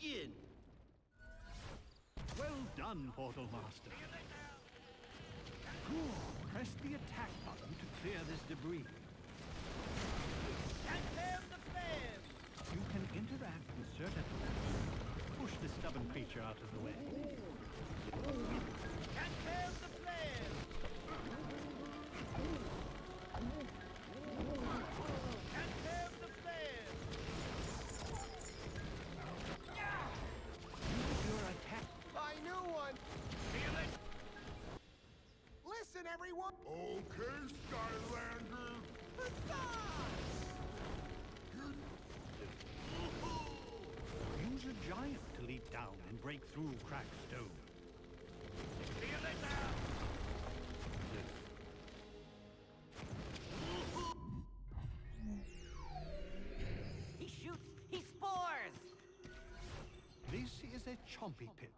begin. Well done, Portal Master. Good. Press the attack button to clear this debris. Confirm the flame! You can interact with certain attacks. Push the stubborn creature out of the way. Confirm the flame! Confirm the flame! Use your attack. I knew one! Feel it! Listen, everyone! Okay, Skylander. Use a giant to leap down and break through cracked stone. Feel it now! He shoots! He spores! This is a chompy pit.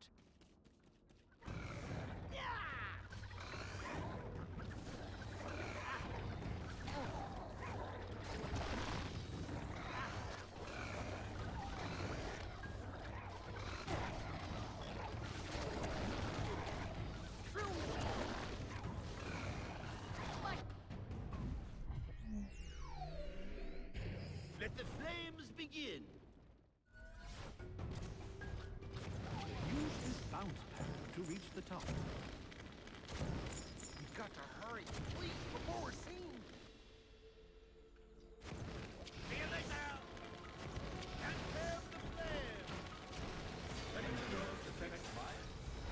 Let the flames begin! Use this bounce pad to reach the top. We've got to hurry, please, before we're seen! Feel it now! Confirm the flame! Ready to go to fix fire?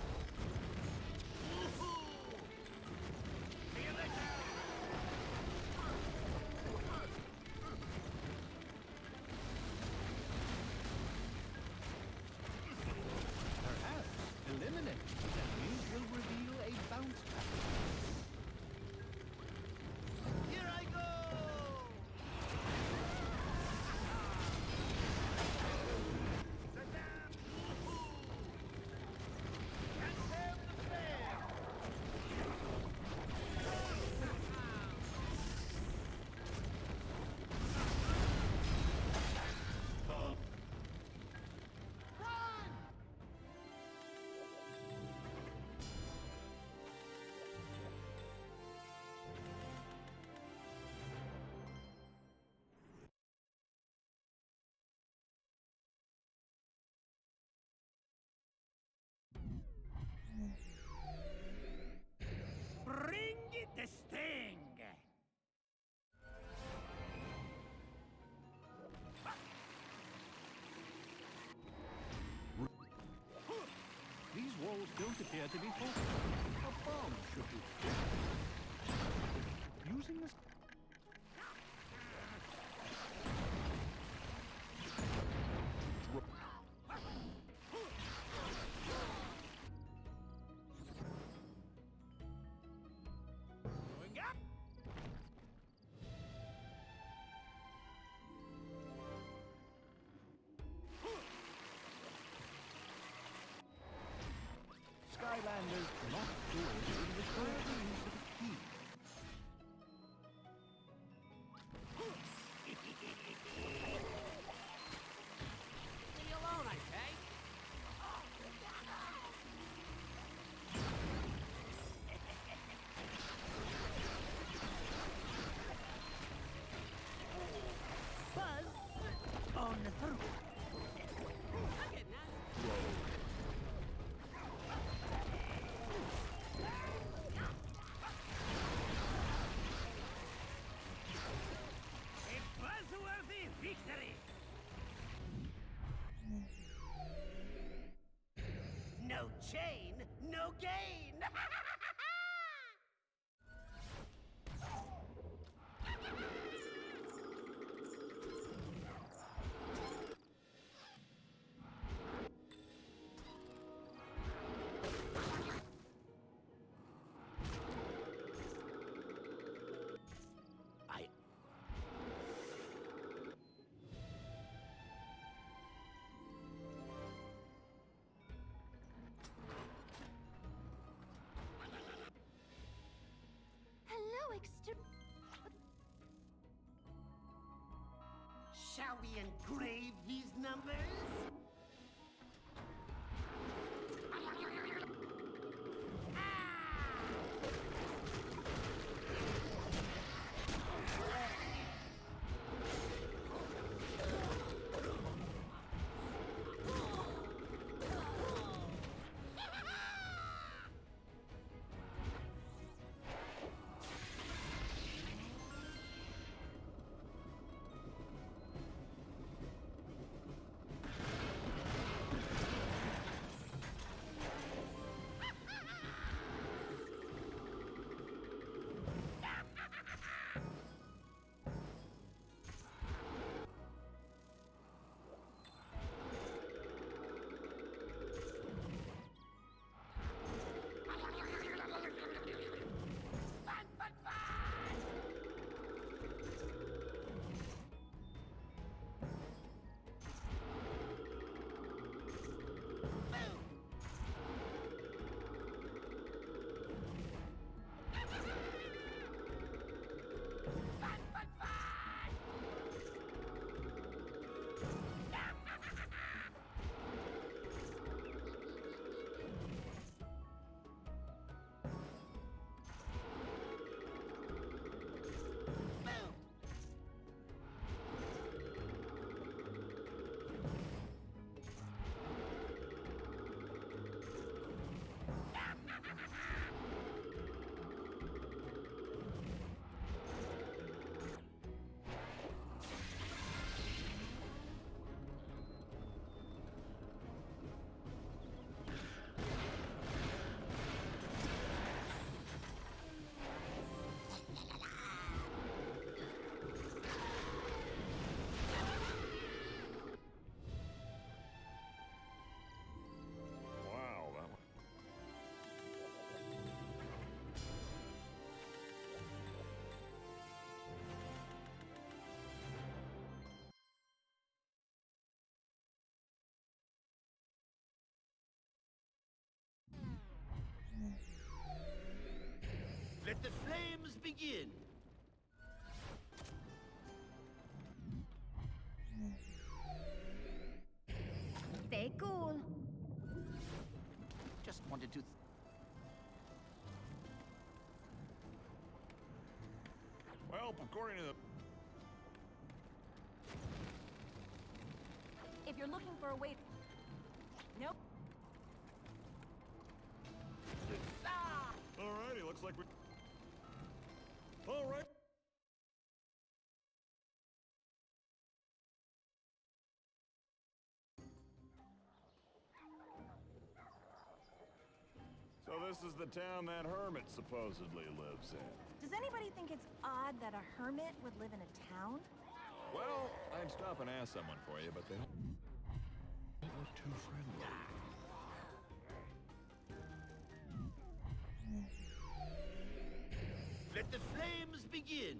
Feel it now! Perhaps eliminating these enemies will reveal a bounce pad. Here I go! Ta-dam! Confirm the flame! Run! Bring the sting! These walls don't appear to be fortified. A bomb should be. Using this. Going up! Skylanders locked doors will require the use of a key. Leave me alone, I say! Buzz on the through. A buzzworthy victory! No chain, no gain! I... Hello, extra. Shall we engrave these numbers? just wanted to... Well, according to the... If you're looking for a way... Nope. Alrighty, looks like we... Alright. So this is the town that hermit supposedly lives in. Does anybody think it's odd that a hermit would live in a town? Well, I'd stop and ask someone for you, but they don't look too friendly. Let the flames begin!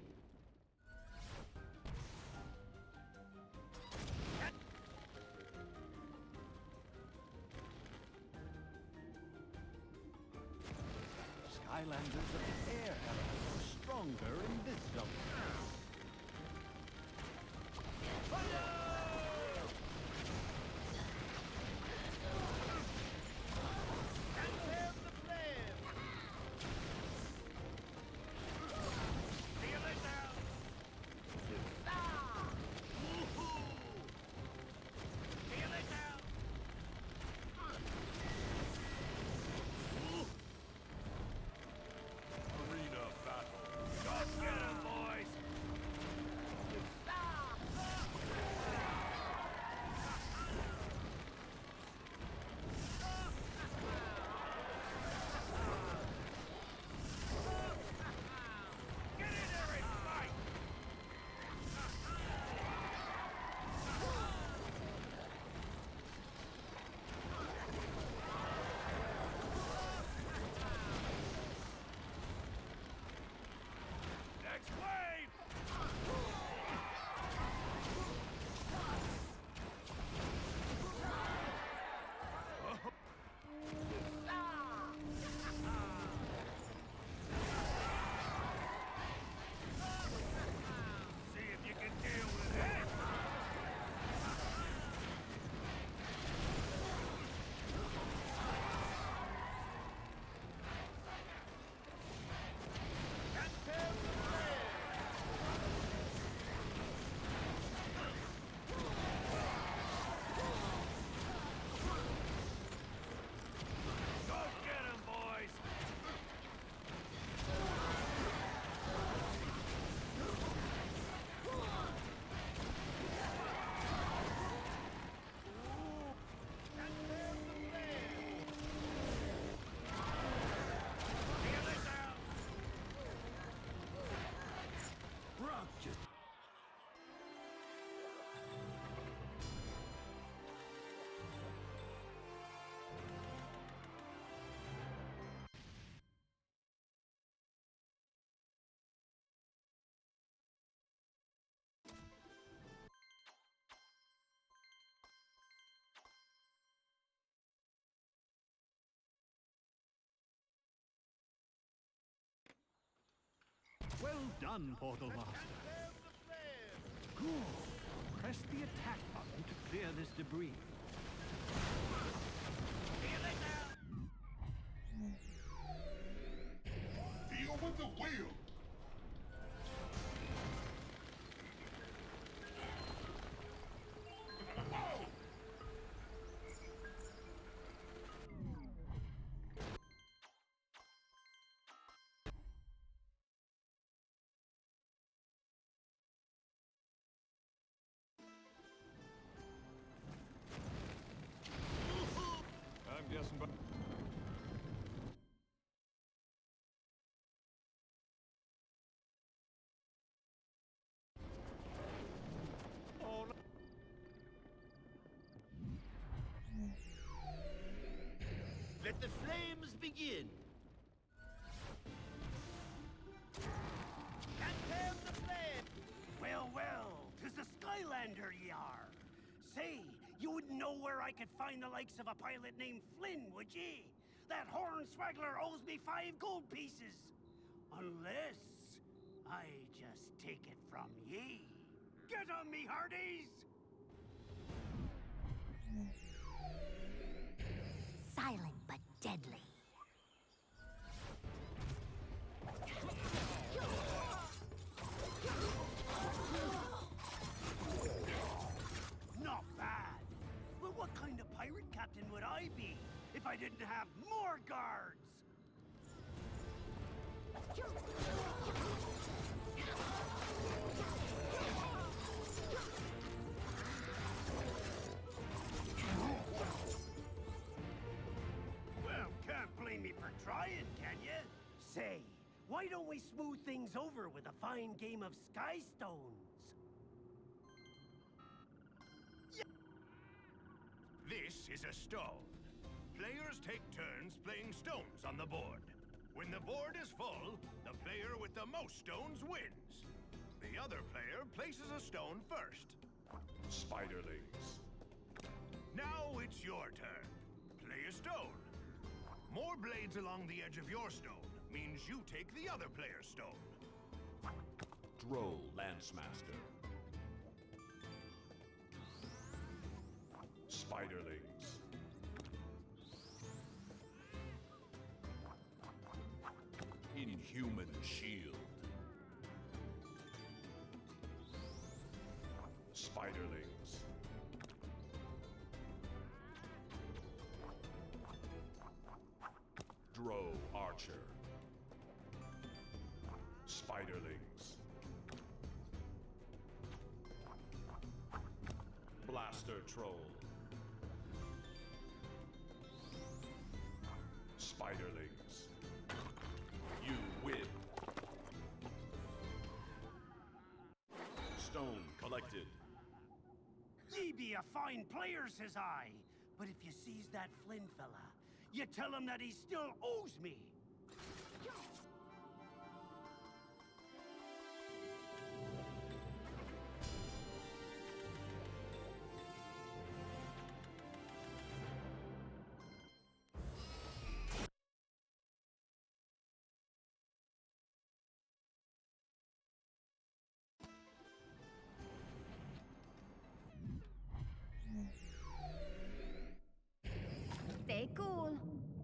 Skylanders of the air element are stronger in this zone. Arena battle. Go get 'em, boys! Get in there and fight! Next wave! See if you can deal with it! Go get 'em, boys! Brock just... Well done, Portal Master. Good. Press the attack button to clear this debris. Deal with the wheel. Whoa! I'm guessing, but... Oh, no. Let the flames begin! Can't tame the flame! Well, well, 'tis a Skylander ye are. Say, you wouldn't know where I could find the likes of a pilot named Flynn, would ye? That hornswaggler owes me 5 gold pieces. Unless I just take it from ye. Get on me, hearties! Silent but deadly. guards! Well, can't blame me for trying, can you? Say, why don't we smooth things over with a fine game of Sky Stones? This is a stone. Players take turns playing stones on the board. When the board is full, the player with the most stones wins. The other player places a stone first. Spiderlings. Now it's your turn. Play a stone. More blades along the edge of your stone means you take the other player's stone. Droll Lancemaster. Spiderlings. Inhuman Shield. Spiderlings. Drow Archer. Spiderlings. Blaster Troll. Spiderlings. You win. Stone collected. Ye be a fine player, says I. But if you seize that Flynn fella, you tell him that he still owes me. Stay cool.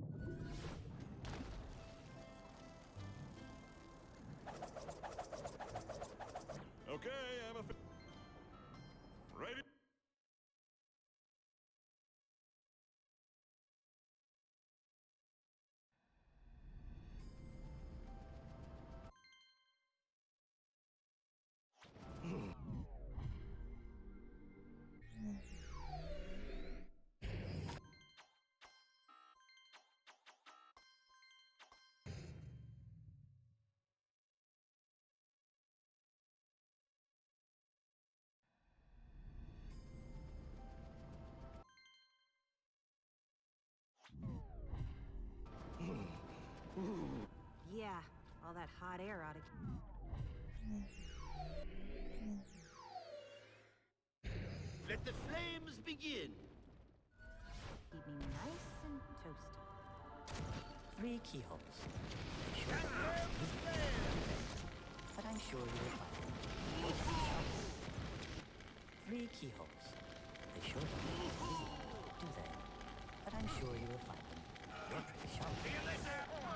Okay, I'm ready. Yeah, all that hot air ought to... Let the flames begin. Keep me nice and toasty. 3 keyholes. Sure. But I'm sure you will find them. 3 keyholes. They sure don't look easy, do they? But I'm sure you will find them. You're pretty sharp. See you later!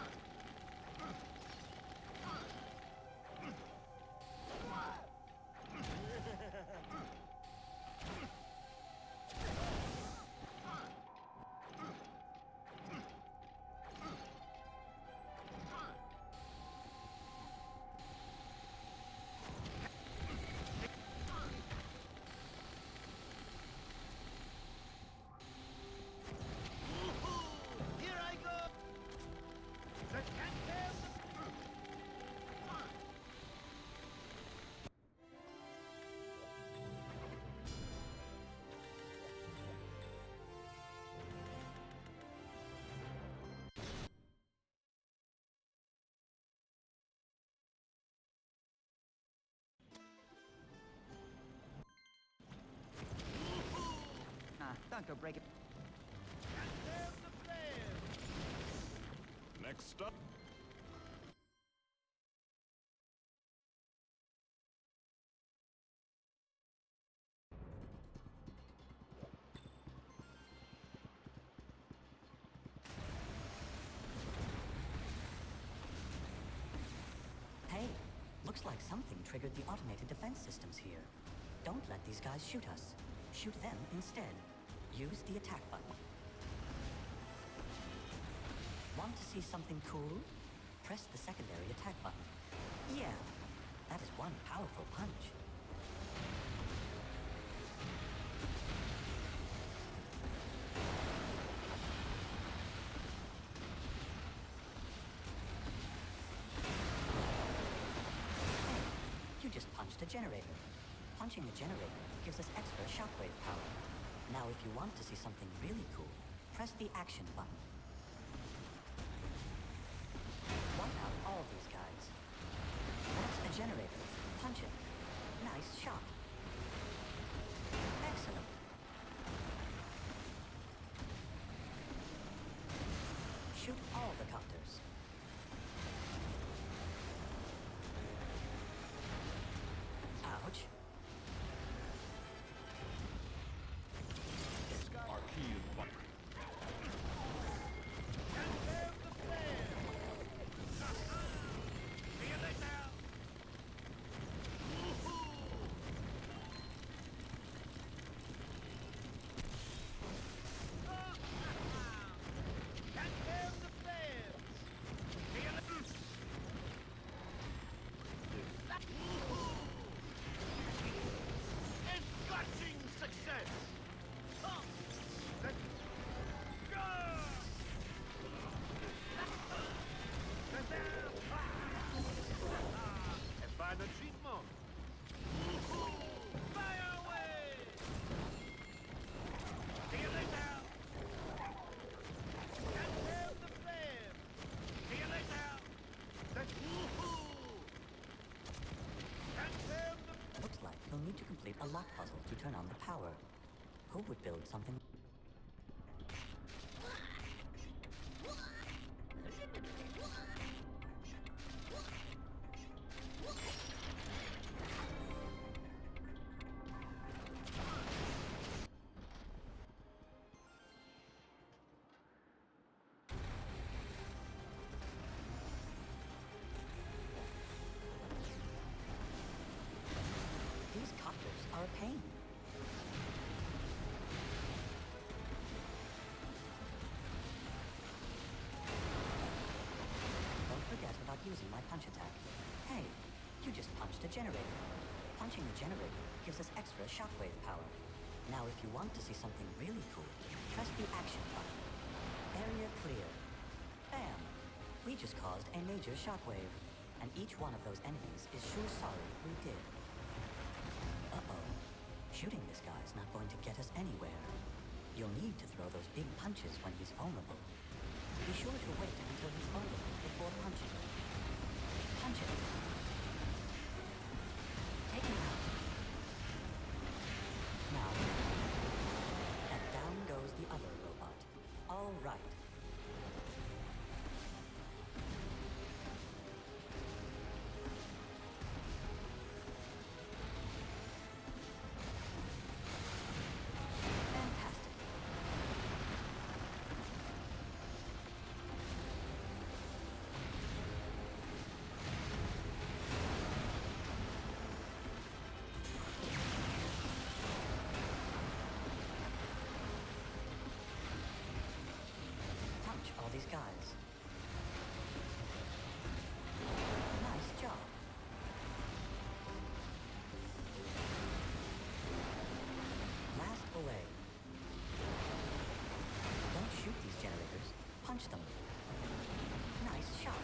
Here I go. The Cantab. Don't go break it. Cantab the flame. Next up. Hey, looks like something triggered the automated defense systems here. Don't let these guys shoot us. Shoot them instead. Use the attack button. Want to see something cool? Press the secondary attack button. Yeah, that is one powerful punch. Hey, you just punched a generator. Punching a generator gives us extra shockwave power. Now if you want to see something really cool, press the action button. Wipe out all these guys. That's a generator. Punch it. Nice shot. Excellent. Shoot all the copters. Ouch. Archean button. Looks like you'll need to complete a lock puzzle to turn on the power. Who would build something? These copters are a pain. Don't forget about using my punch attack. Hey, you just punched a generator. Punching a generator gives us extra shockwave power. Now if you want to see something really cool, press the action button. Area clear. Bam! We just caused a major shockwave. And each one of those enemies is sure sorry we did. Uh-oh. Shooting this guy's not going to get us anywhere. You'll need to throw those big punches when he's vulnerable. Be sure to wait until he's vulnerable before punching. Punch him. Take him out. Now. And down goes the other robot. All right. Fantastic. Punch all these guys. Nice job. Blast away. Don't shoot these generators. Punch them. Nice shot.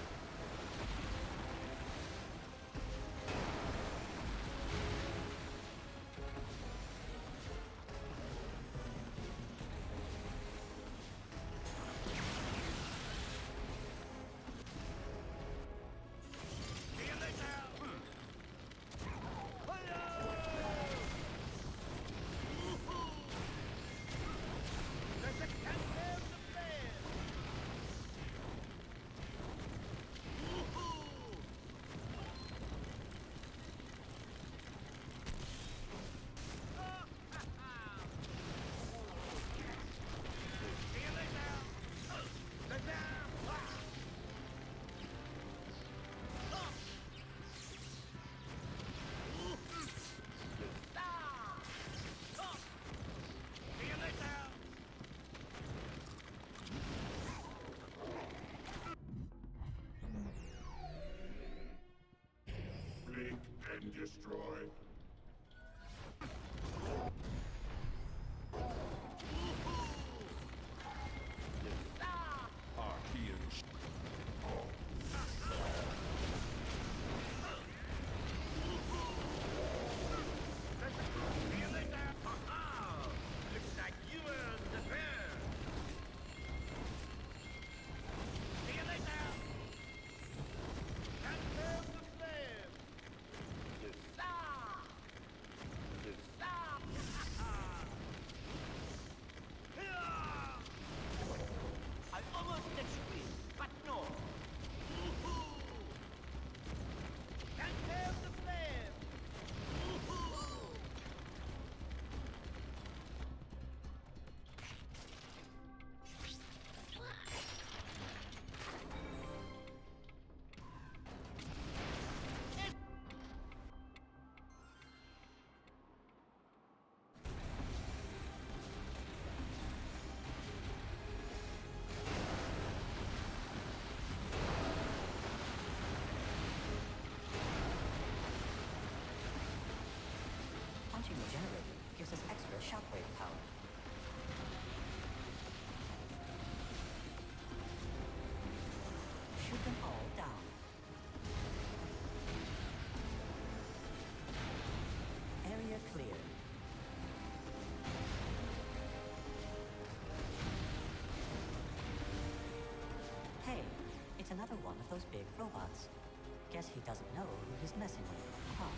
another one of those big robots. Guess he doesn't know who he's messing with, huh?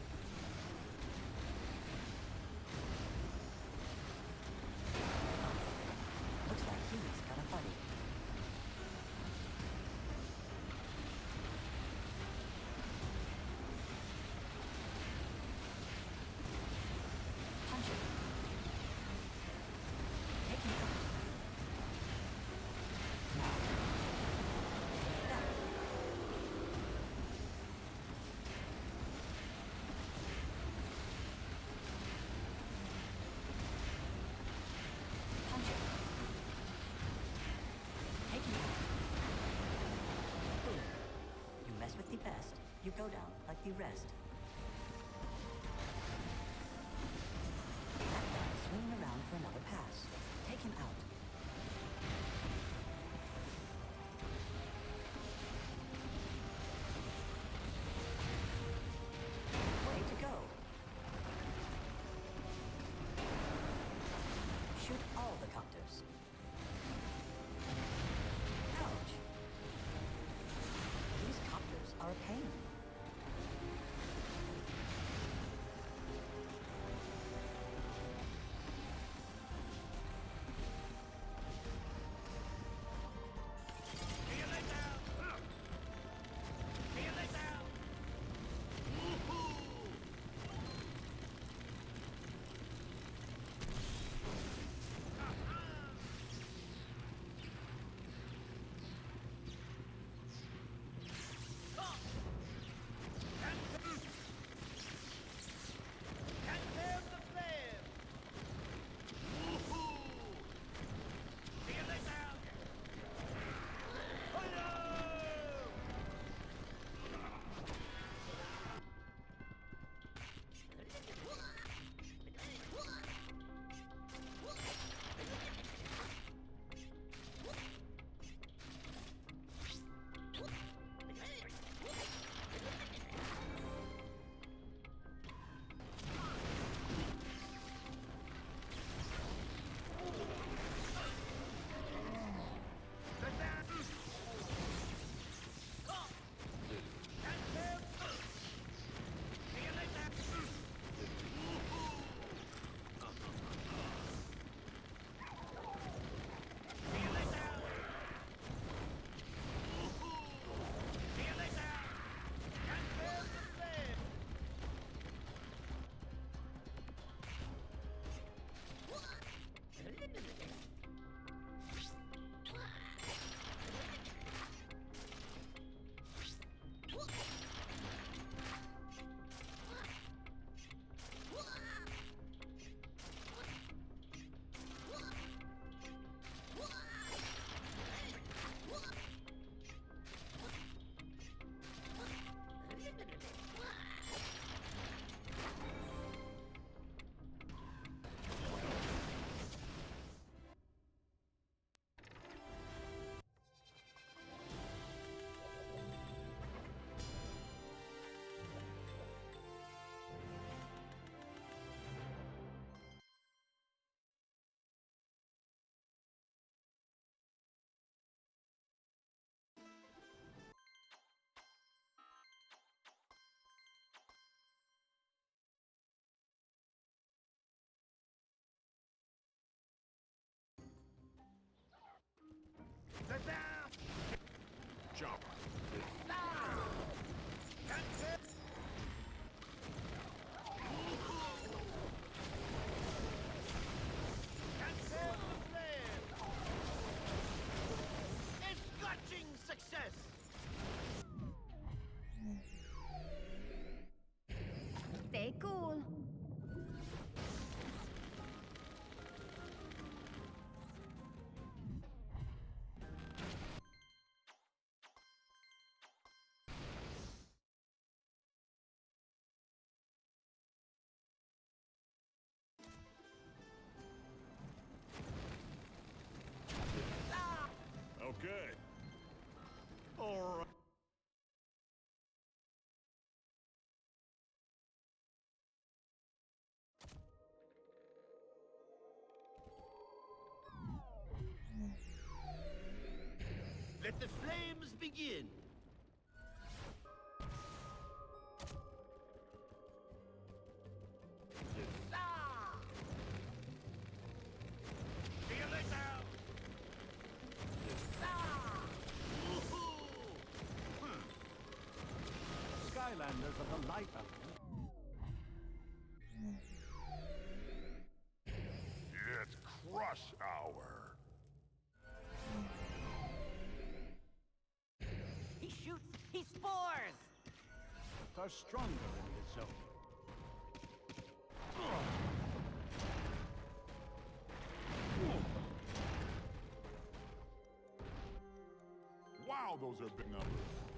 Looks like he's got a buddy. Punch it. Take him out. Now, take that. Punch it. Take him out. Boom. You mess with the best, you go down like the rest. That guy's swinging around for another pass. Take him out. Way to go. Shoot all the copters. Ouch. These copters are a pain. Jump. Success! Stay cool. Okay. All right. Let the flames begin. See you later! Skylanders of the Light Element. It's Crush Hour. He shoots, he spores! Are stronger in this zone. Wow, those are big numbers.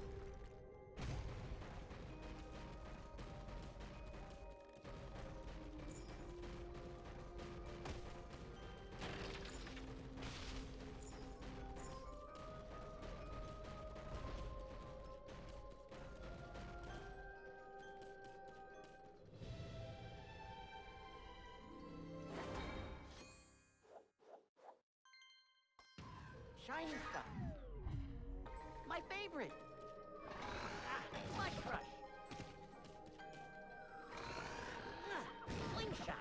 Shiny stuff. My favorite. Flush Rush. Slingshot.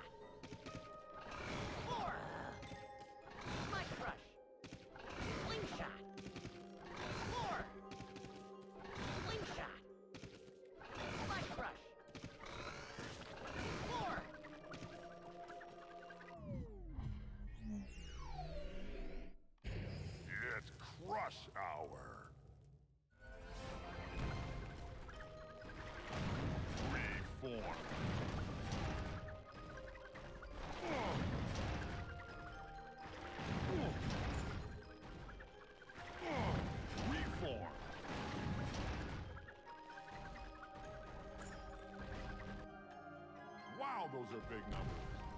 More. Flush Rush. Slingshot. More. Slingshot. Flush Rush. More. It's Crush Hour. Reform. Reform. Wow, those are big numbers.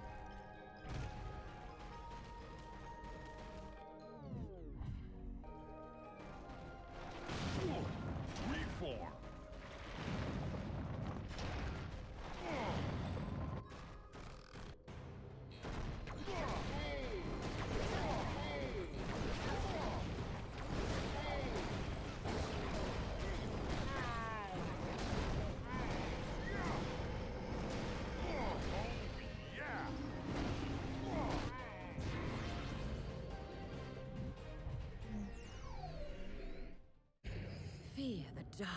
Reform. Yeah. Fear the dark.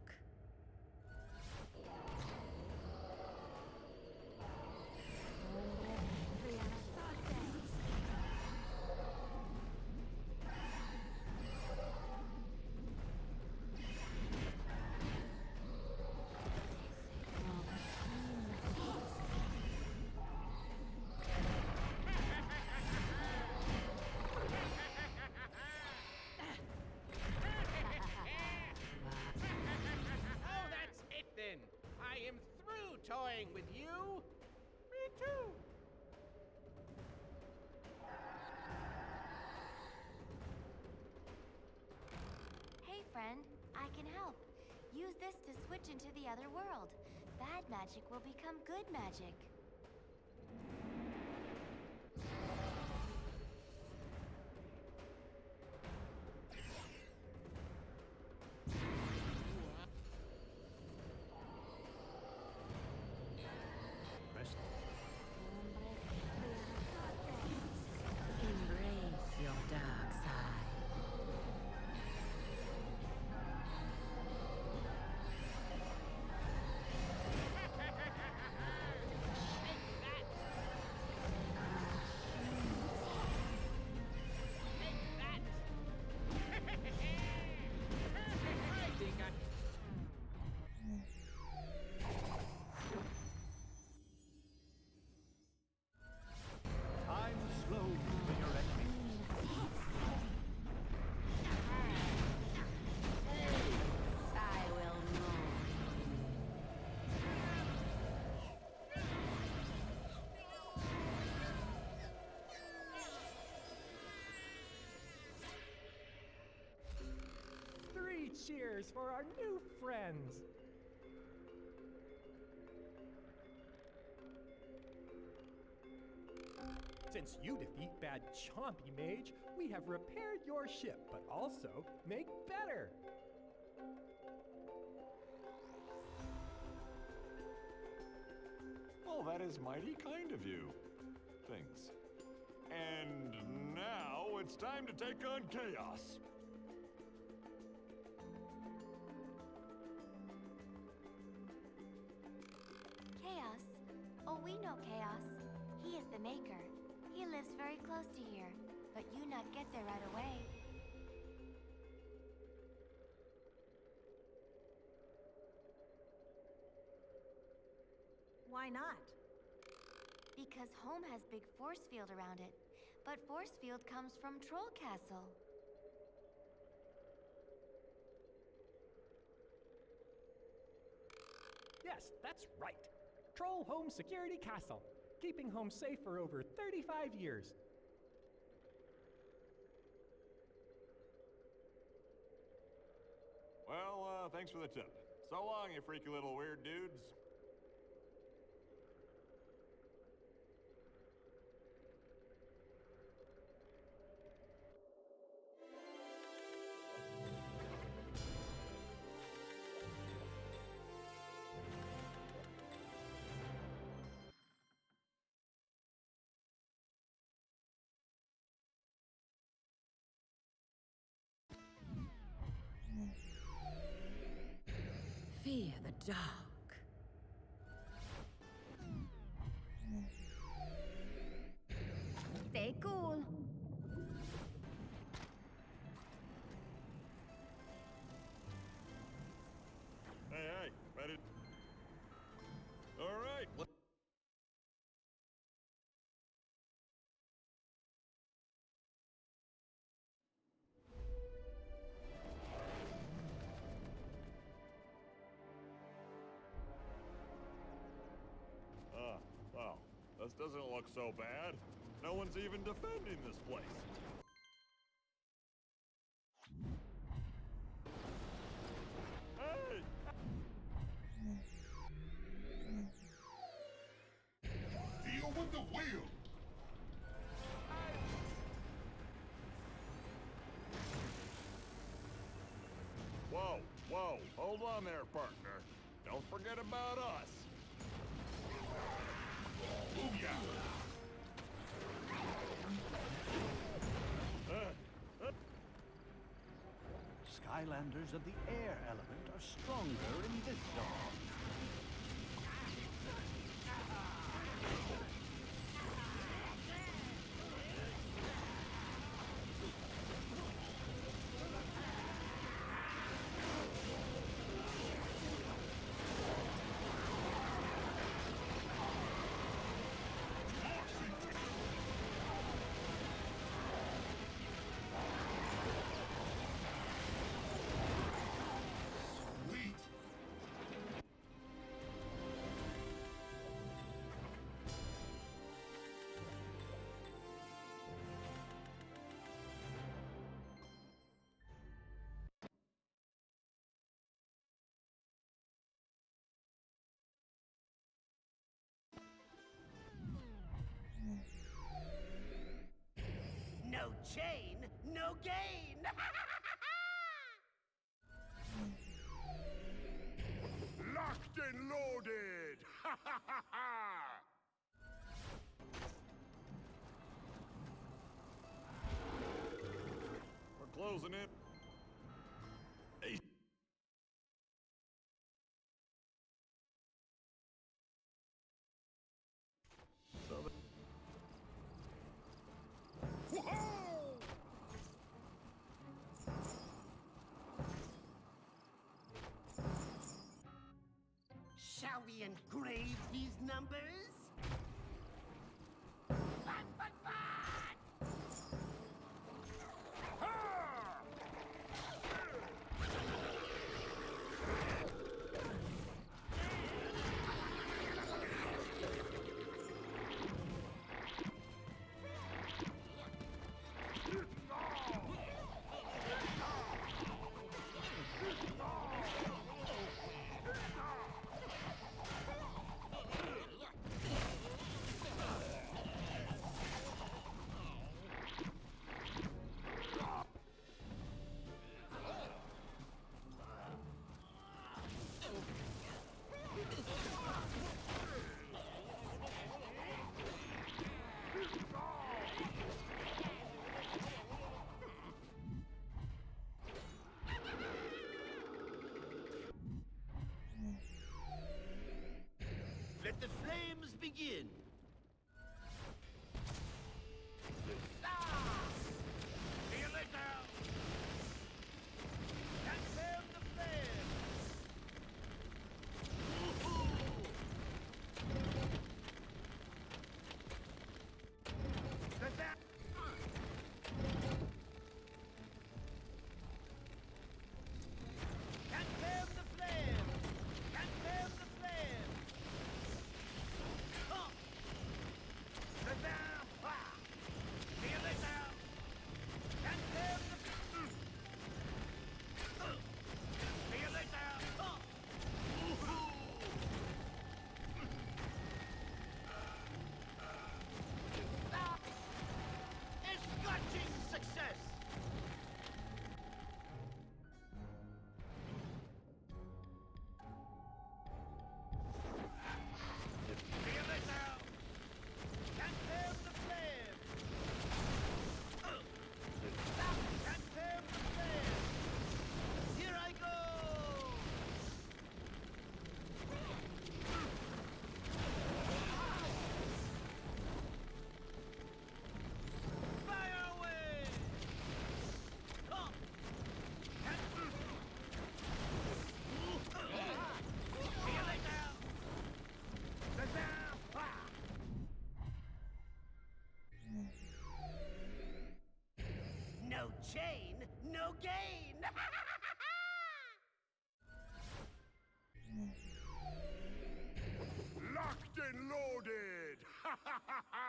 Oh, that's it then. I am through toying with you. Me too. Hey friend, I can help. Use this to switch into the other world. Bad magic will become good magic. Rest. Embrace your dark side. Time slows for your enemies. I will know. Three cheers for our new friends! Since you defeat Bad Chompy Mage, we have repaired your ship, but also make better! Well, that is mighty kind of you. Things. And now it's time to take on Chaos. Chaos? Oh, we know Chaos. He is the Maker. He lives very close to here, but you not get there right away. Why not? Because home has big force field around it, but force field comes from Troll Castle. Yes, that's right. Troll Home Security Castle, keeping home safe for over 35 years. Well, thanks for the tip. So long, you freaky little weird dudes. Fear the dark. Stay cool. Hey, ready? All right, let's... Well, this doesn't look so bad. No one's even defending this place. Hey! Deal with the wheel! Whoa, whoa, hold on there, partner. Don't forget about us. Booyah! Skylanders of the air element are stronger in this zone. Sweet! No chain, no gain! Locked and loaded! Ha ha ha ha! We're closing it. Hey. So Shall we engrave these numbers? Fun, fun, fun! the flames begin! See you later! Can't tame the flame! Can't tame the flame! Can't tame the flame! See you later! Can't tame the... See you later! A scorching success! See you later! Can't tame the flame! Can't tame the flame! Here I go! Fire away! See you later! No chain, no gain! Locked and loaded! Ha ha ha ha!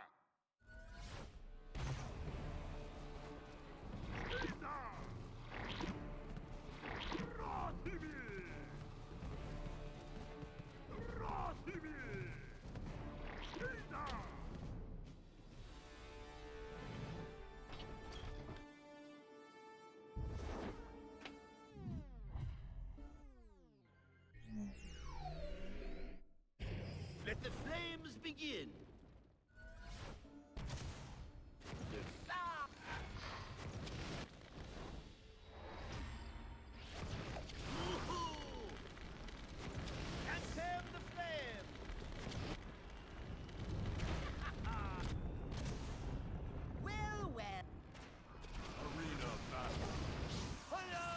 Let the flames begin! Can't tame the flame! Well, well. Arena battle. Hello!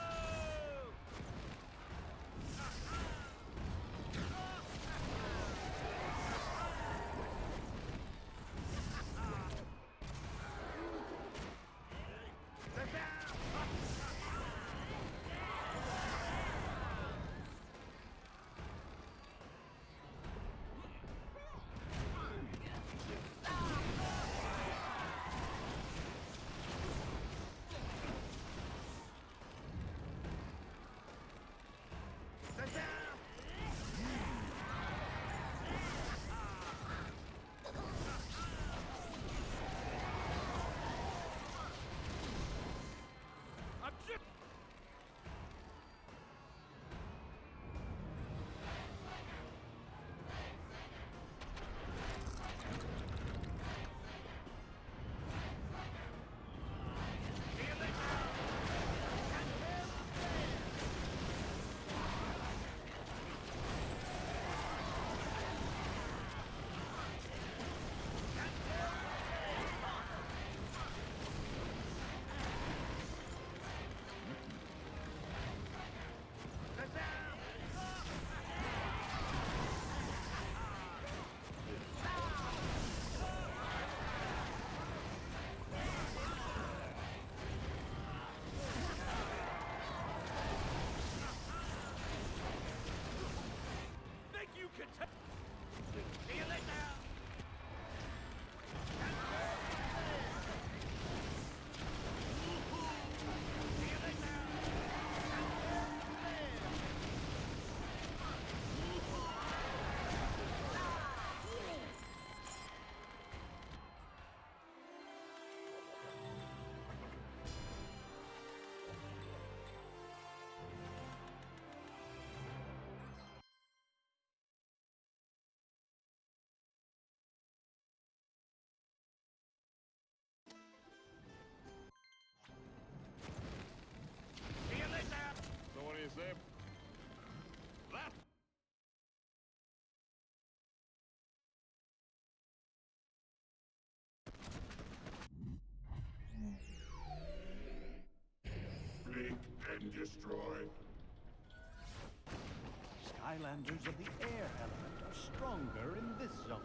Skylanders of the air element are stronger in this zone.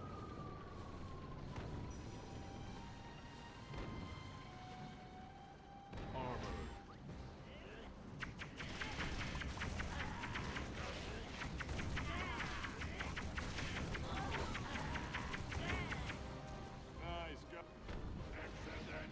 Armored. Nice go. Excellent.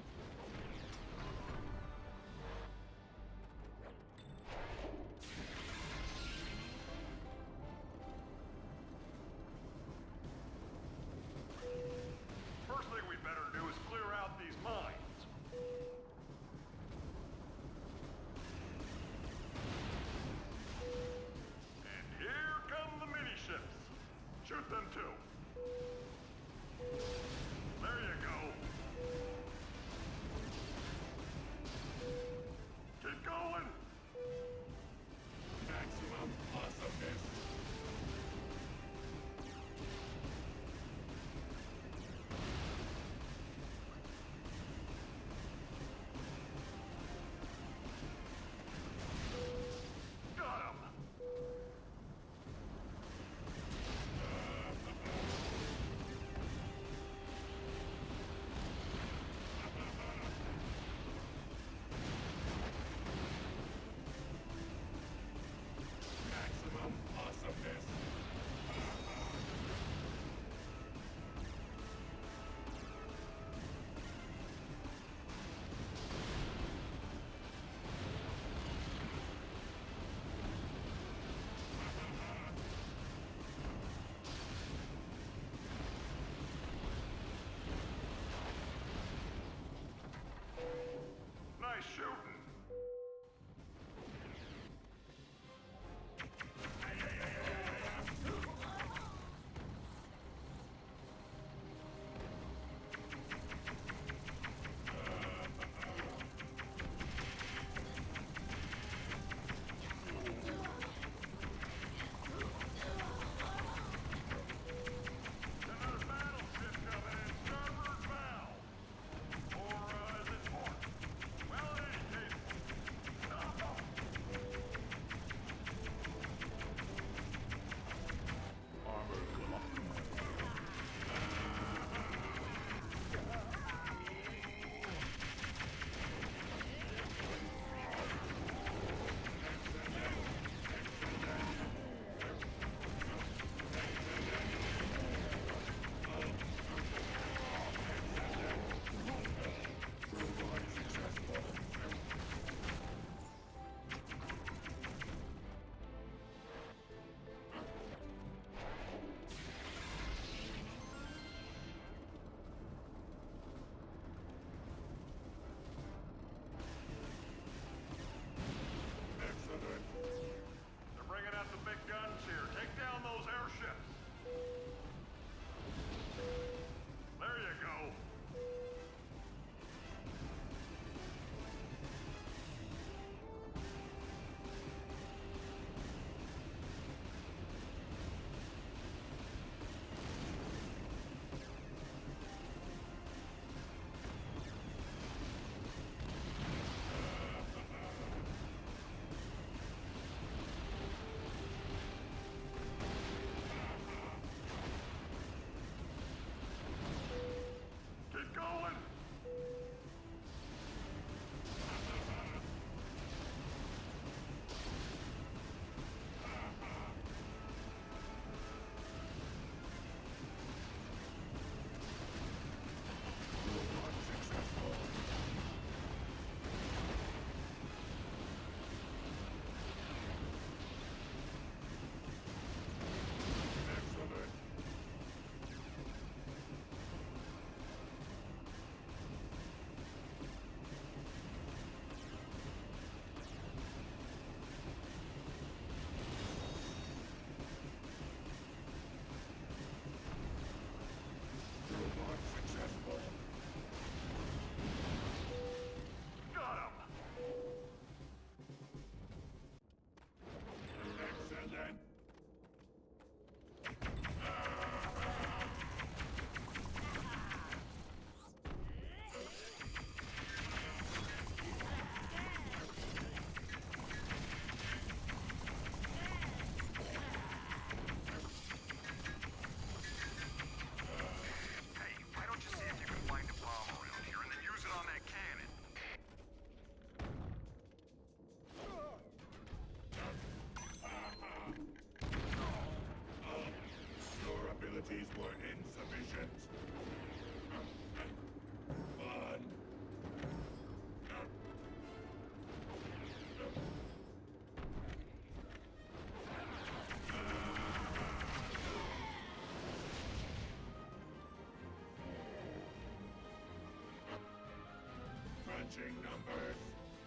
Crunching numbers.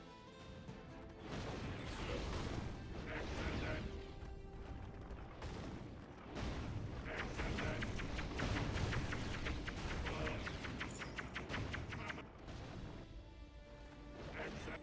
Excellent. Excellent. Excellent.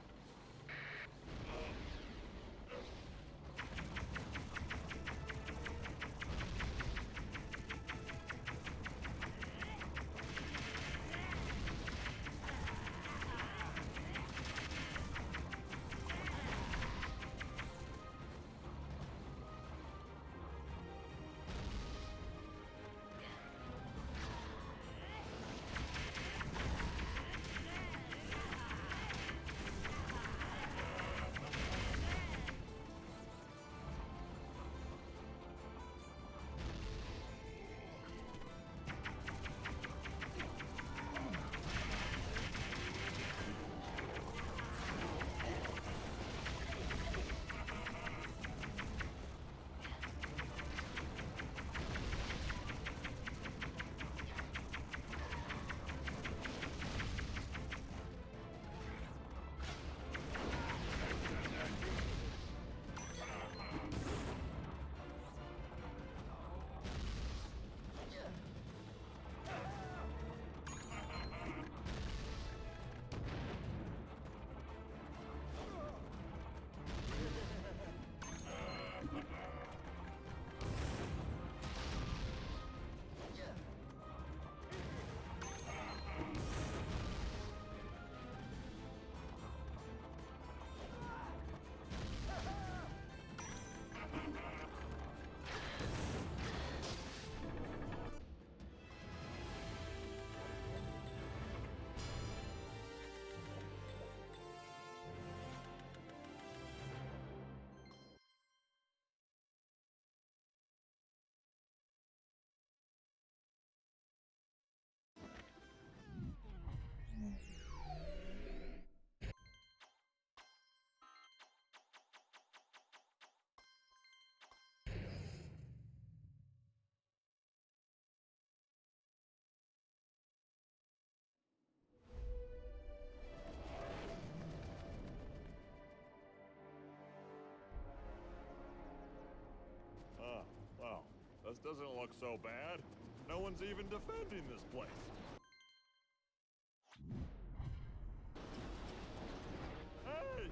Well, this doesn't look so bad. No one's even defending this place. Hey!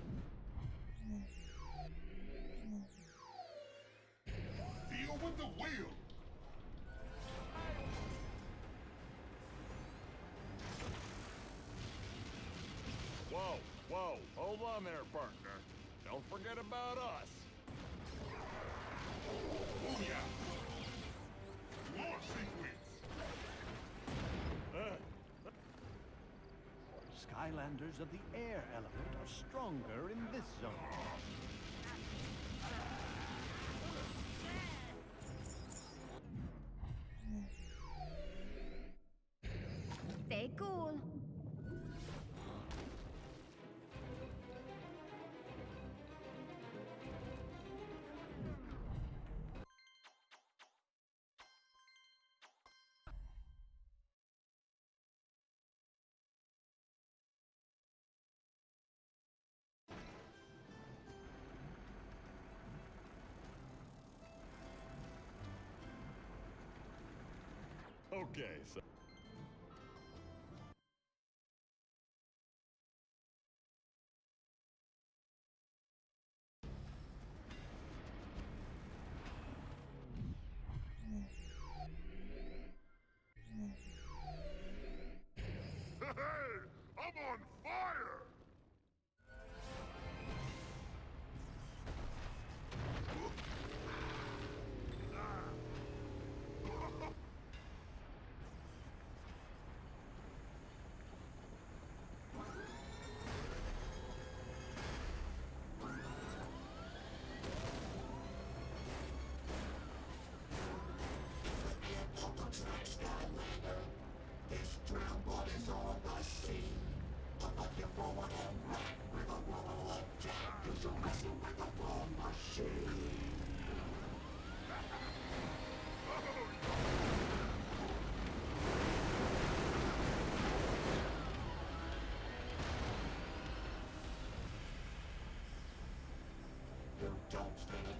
Deal with the wheel. Whoa, whoa, hold on there, partner. Don't forget about us. Booyah! More sequence. Skylanders of the air element are stronger in this zone. Stay cool. Okay, so... Hey! I'm on fire!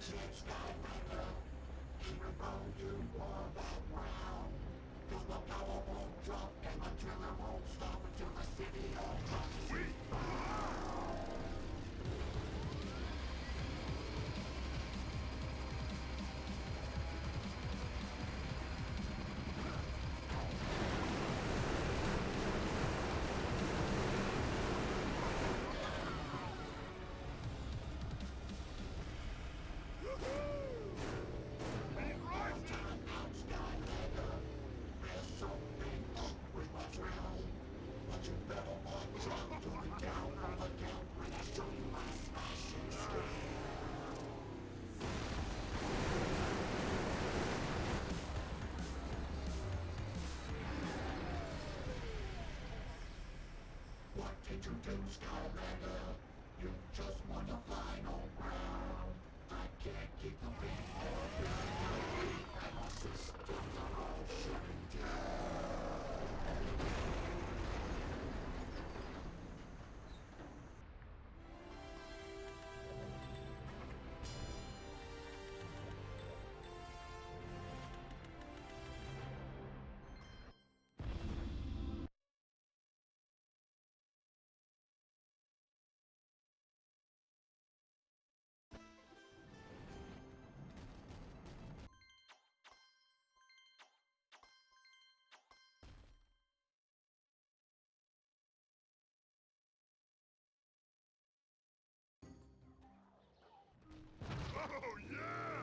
Oh, yeah!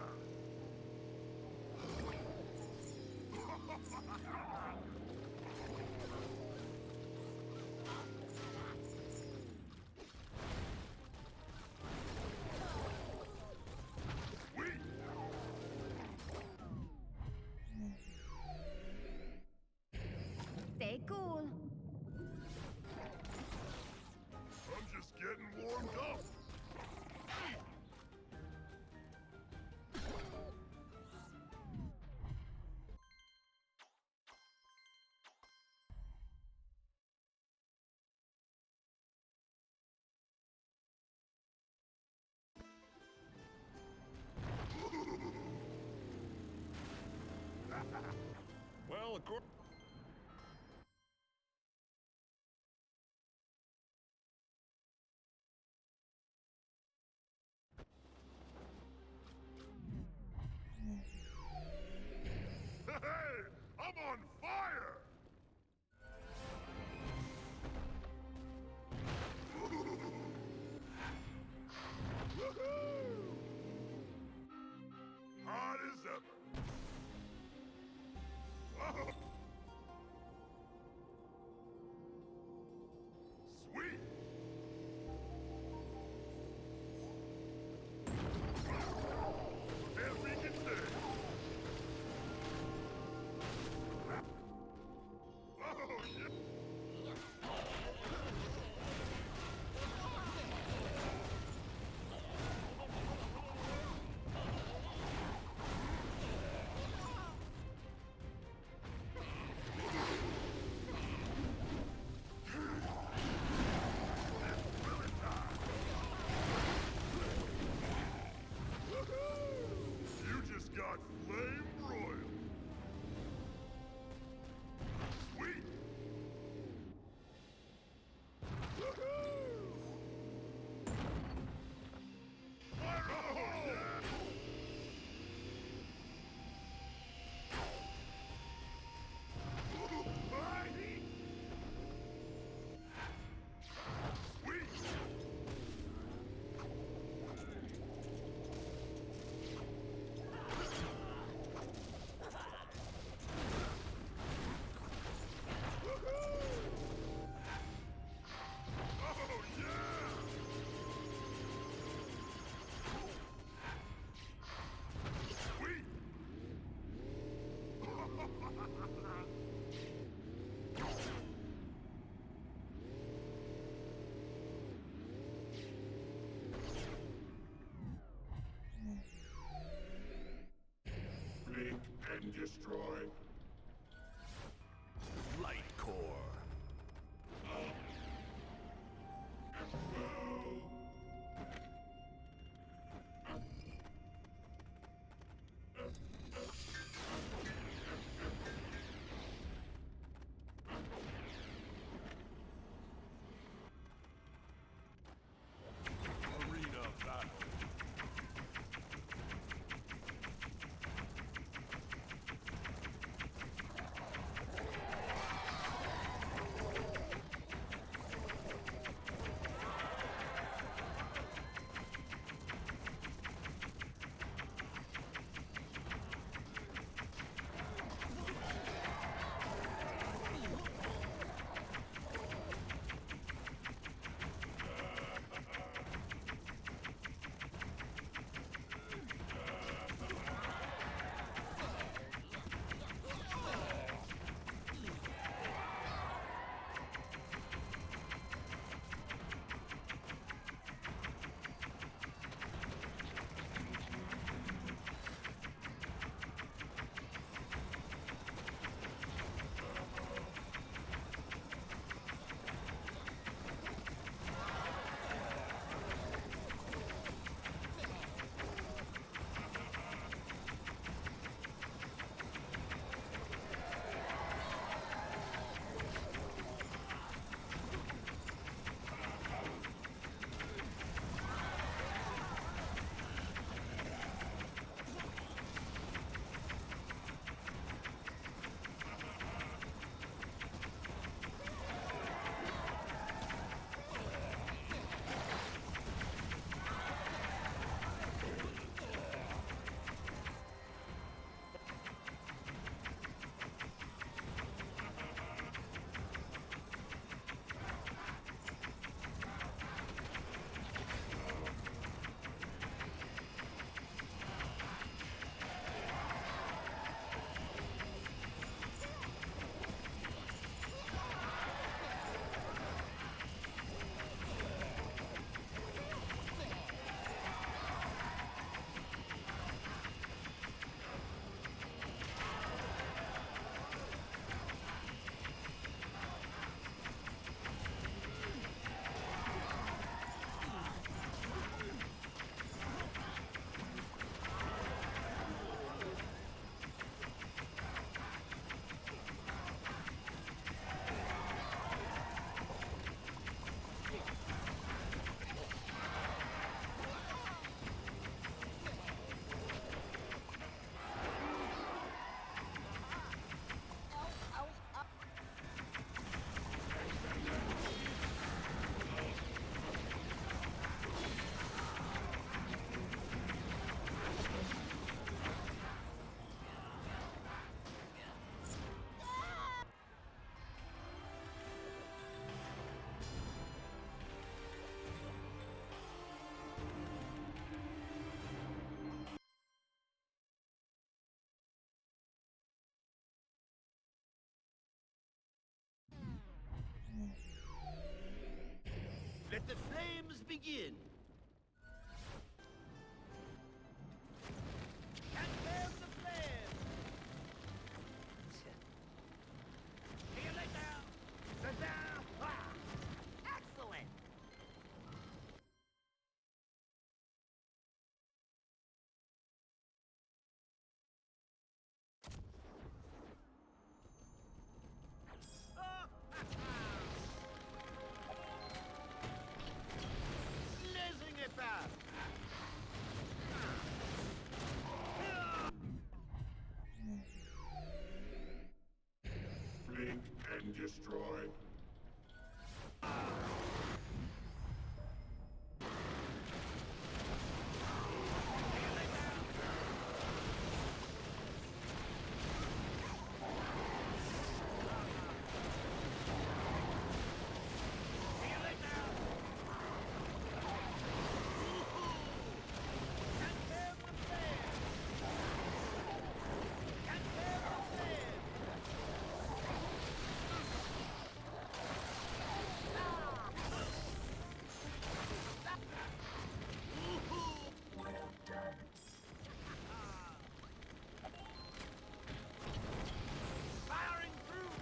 Stay cool. I'm just getting warmed up. Well, of course. begin. And there's the flare. See you later. Ta-da! Excellent. Blazing it up. Blink and destroy. Firing through.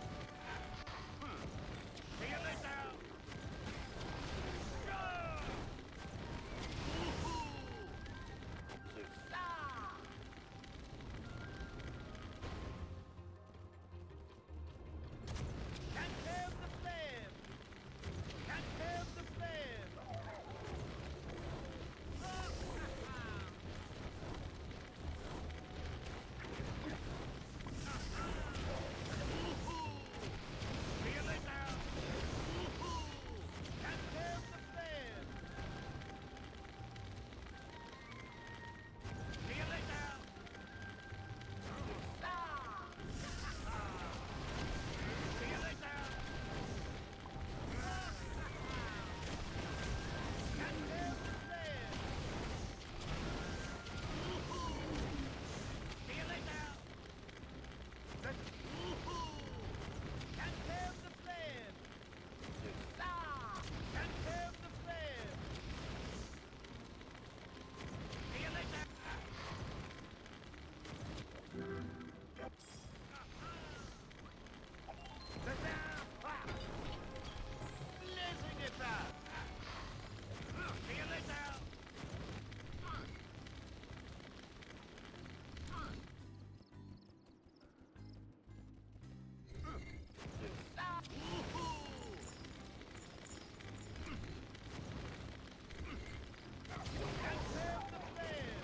See you later. Can't have the flame. Can't have the flame. See you later. Can't have the flame. See you later. See you later. Can't have the flame. See you later. Can't have the flame. Can't have the flame. See you later. Blazing it up. See you later. Can't have the flame.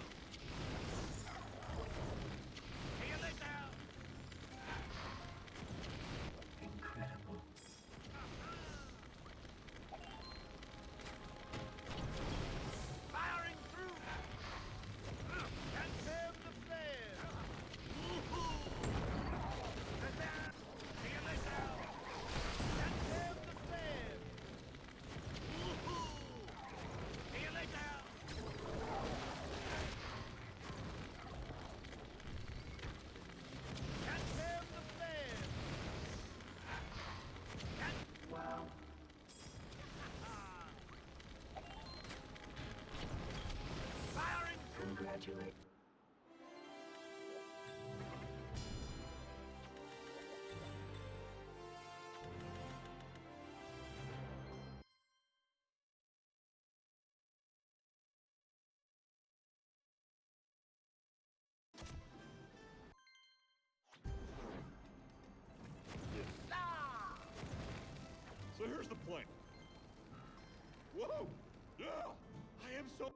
See you later. Firing through. Can't have the flame. See you later. Can't have the flame. See you later. Can't have the flame. Wow. Firing. Congratulate. So here's the plan. Whoa! Yeah! I am so...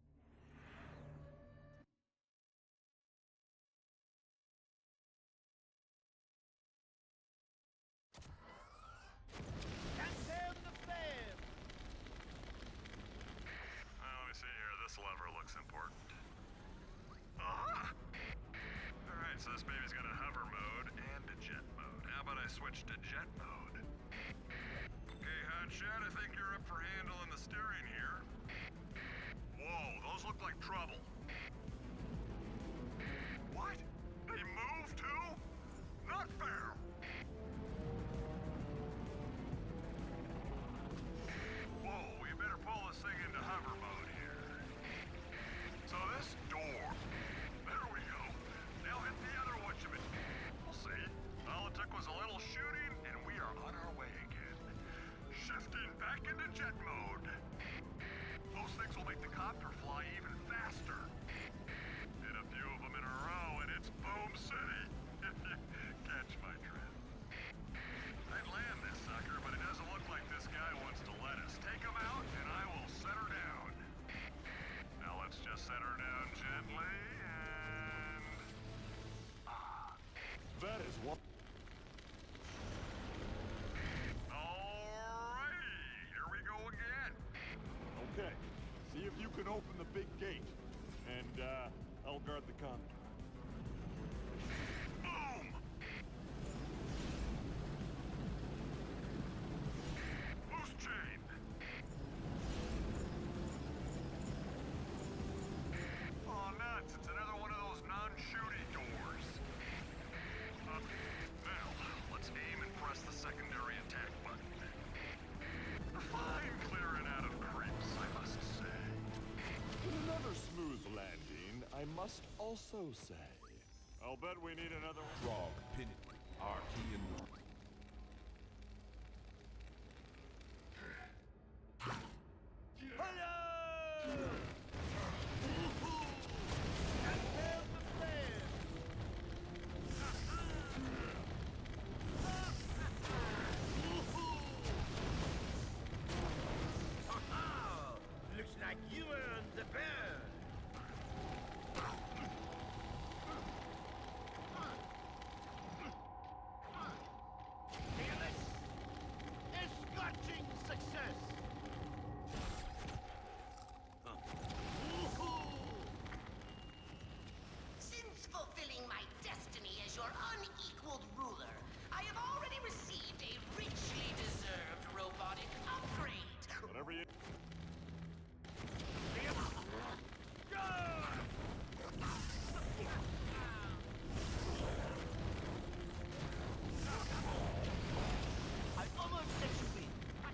Can't have the flame. Let me see here. This lever looks important. Ah! Alright, so this baby's got a hover mode and a jet mode. How about I switch to jet mode? Okay, Hotshot, I think you're up for handling the steering here. Whoa, those look like trouble. What? They move too? Not fair! Whoa, we better pull this thing into copter fly even faster. Hit a few of them in a row and it's Boom City. Catch my drift. I'd land this sucker, but it doesn't look like this guy wants to let us. Take him out and I will set her down. Now let's just set her down gently and... That is one. Alrighty, here we go again. Okay, see if you can open the big gate. And, I'll guard the copter. Boom! Loose chain. Oh, nuts. It's another one of those non-shooty doors. Now, let's aim and press the secondary attack button. Fine clearing out of creeps, I must say. With another smooth landing, I must also say. I'll bet we need another one. Frog, Pinnacle, Archean. Looks like you earned the bird. Damn it! A scorching success! Since fulfilling my destiny as your unequaled ruler, I have already received a richly deserved robotic upgrade. Whatever you... I almost let you win.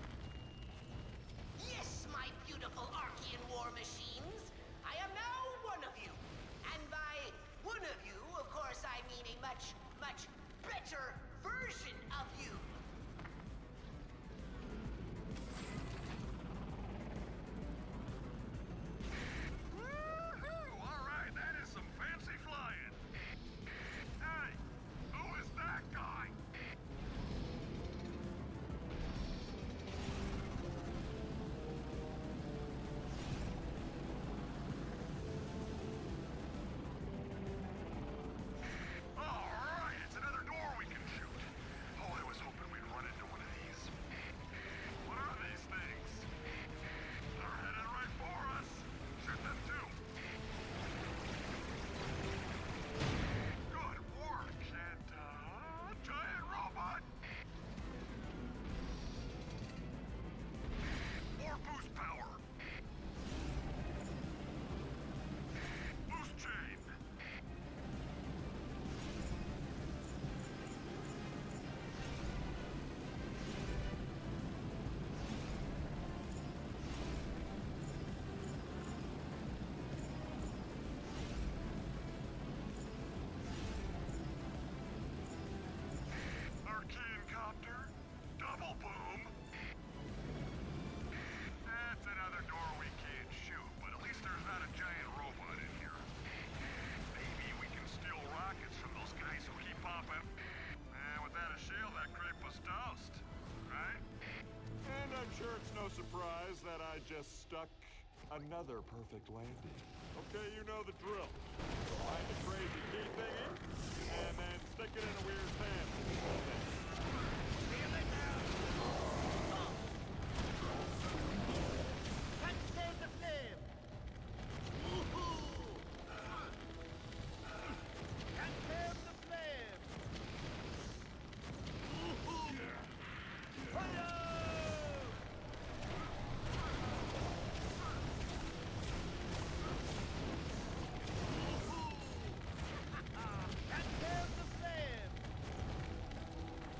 Yes, my beautiful Archean war machines. I am now one of you. And by one of you, of course, I mean a much, much better version of you. Woohoo! Alright, that is some fancy flying. Hey, who is that guy? Alright, it's another door we can shoot. Oh, I was hoping we'd run into one of these. What are these things? They're headed right for us. Shoot them too. Good work, and, giant robot! More boost power! Boost chain! Archean copter, double boom. That's another door we can't shoot, but at least there's not a giant robot in here. Maybe we can steal rockets from those guys who keep popping. And without a shield, that creep was toast, right? And I'm sure it's no surprise that I just stuck another perfect landing. Okay, you know the drill. Find a crazy key thingy, and then stick it in a weird pan. Can't save the flame! Can't save the flame! Fire! Can't save the flame!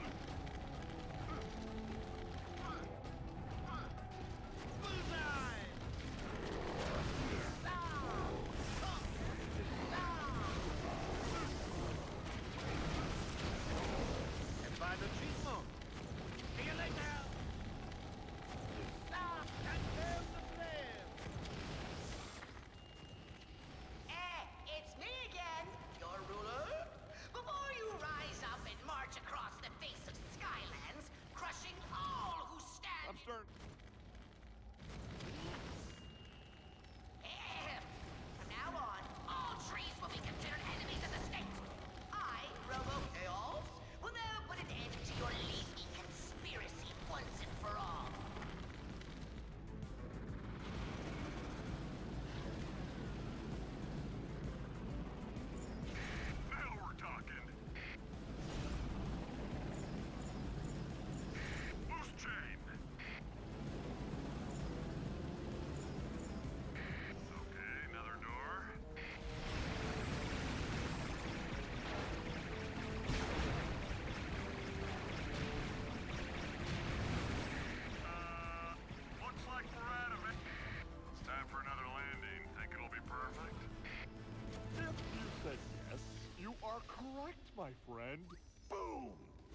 my friend. Boom!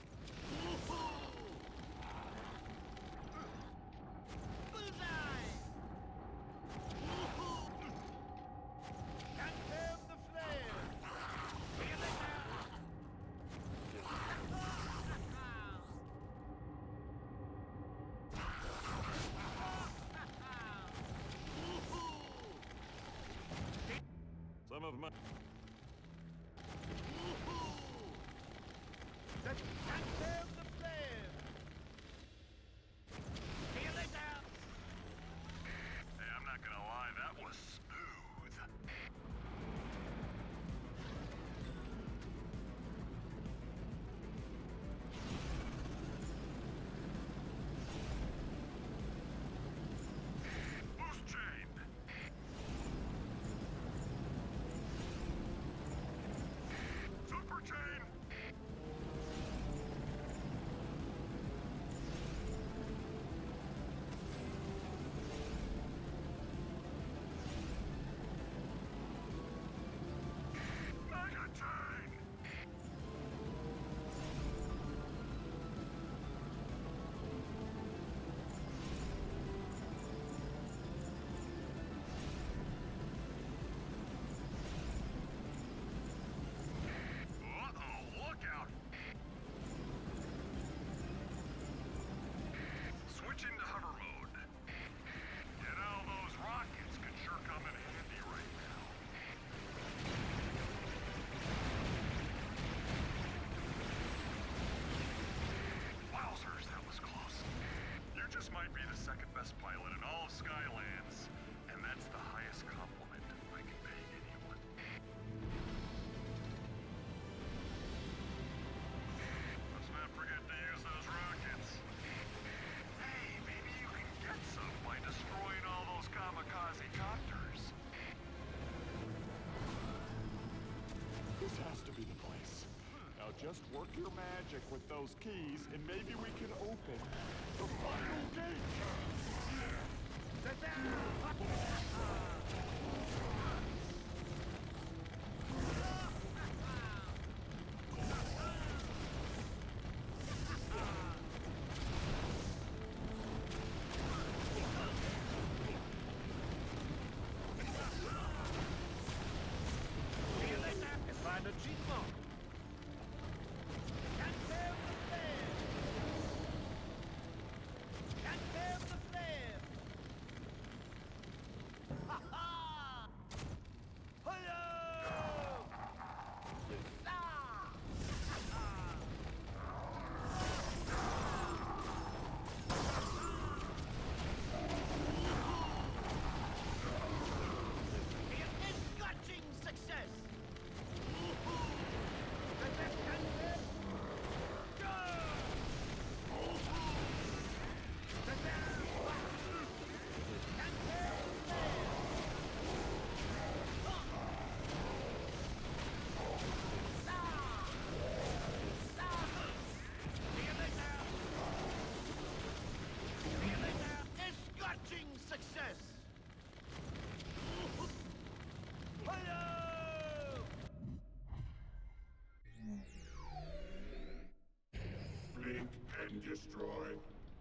Bullseye! Can't have the flare! Feel it now! Some of my... Can't have the flare! Feel it now! Hey, I'm not gonna lie, that was smooth. Boost chain! Super chain! Mega chain! Uh-oh, look out! Switching to hover mode. You know, those rockets could sure come in handy right now. Wowzers, that was close. You just might be the second best pilot in all of Skylands, and that's the highest compliment I can pay anyone. Let's not forget to use those rockets. Hey, maybe you can get some by destroying all those kamikaze copters. This has to be the place. Now just work your magic with those keys, and maybe we can open the final gate. Find a cheat mark. Can't have the flare! Can't have the flare! Ha ha! Hello! Ah! It is scorching success! Success! Hello! Blink and destroy.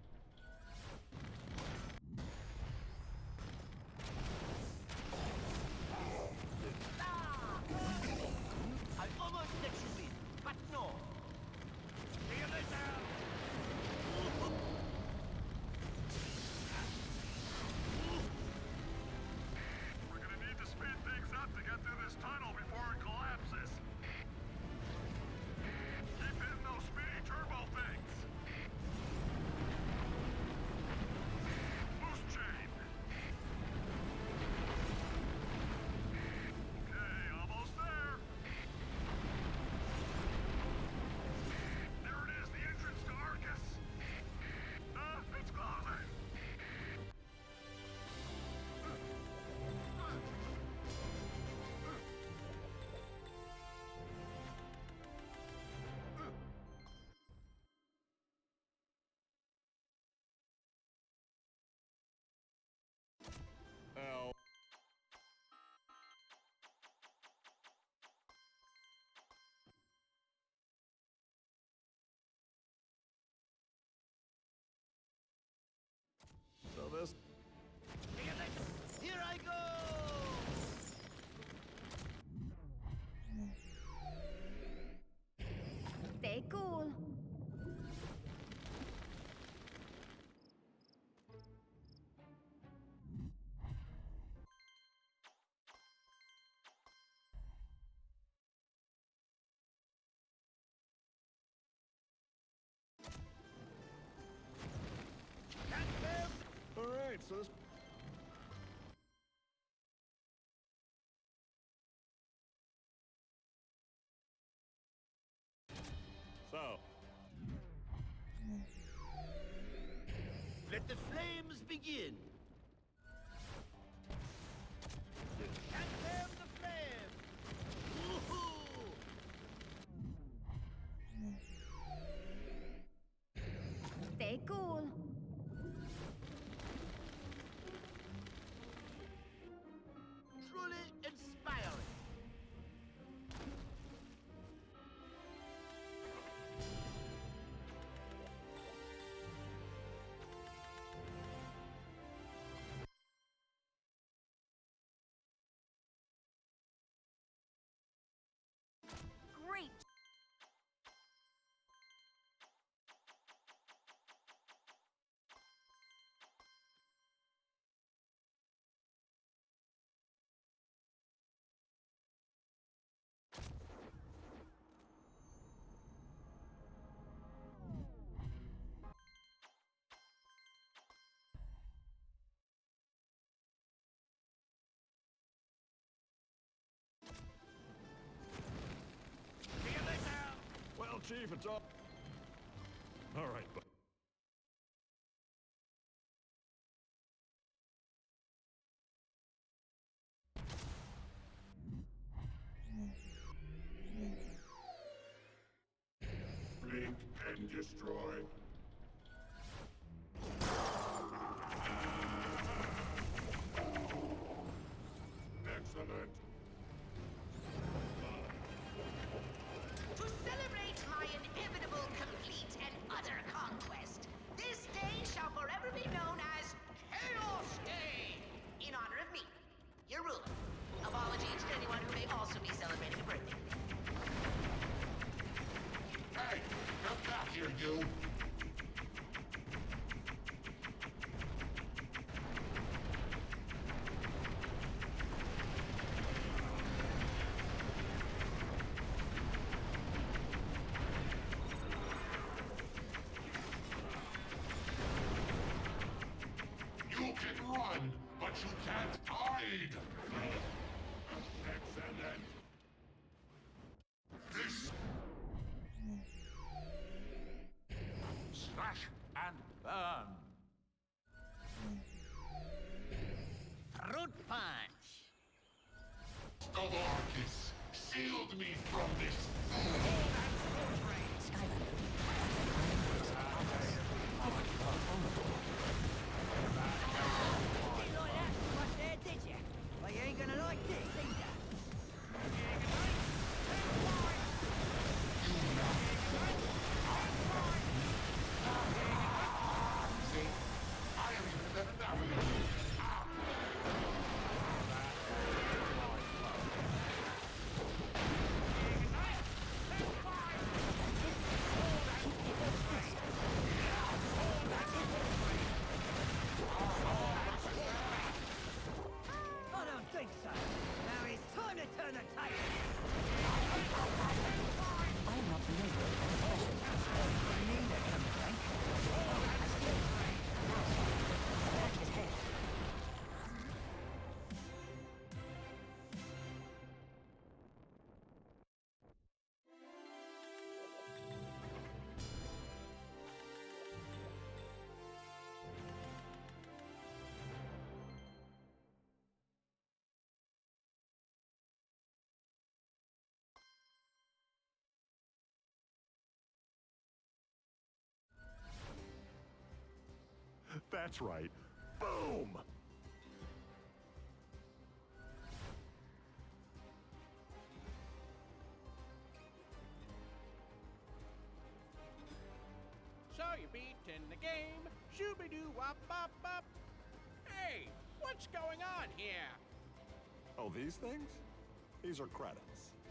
I almost let you in, but no. See you later! We're gonna need to speed things up to get through this tunnel before it collapses. Keep hitting those speedy turbo things. answers. So. Let the flames begin. You can't have the flames. Woohoo! Stay cool. Truly inspiring. Great! Well, Chief, it's all. All right, but. Blink and destroy. Excellent. To celebrate my inevitable, complete, and utter conquest, this day shall forever be known as Chaos Day, in honor of me, your ruler. Apologies to anyone who may also be celebrating a birthday. Hey, come back here, you! You can run, but you can't hide! Excellent! This... Slash and burn. Fruit punch. of Arcus shield me from this Well, you ain't gonna like this, either. I am the navigation. I don't think so. Now it's time to turn the tide. I am not familiar with that expression. Neither can Frank. Attack his head. That's right. Boom! So you beat in the game, shooby-doo-wop-bop-bop. Hey, what's going on here? Oh, these things? These are credits.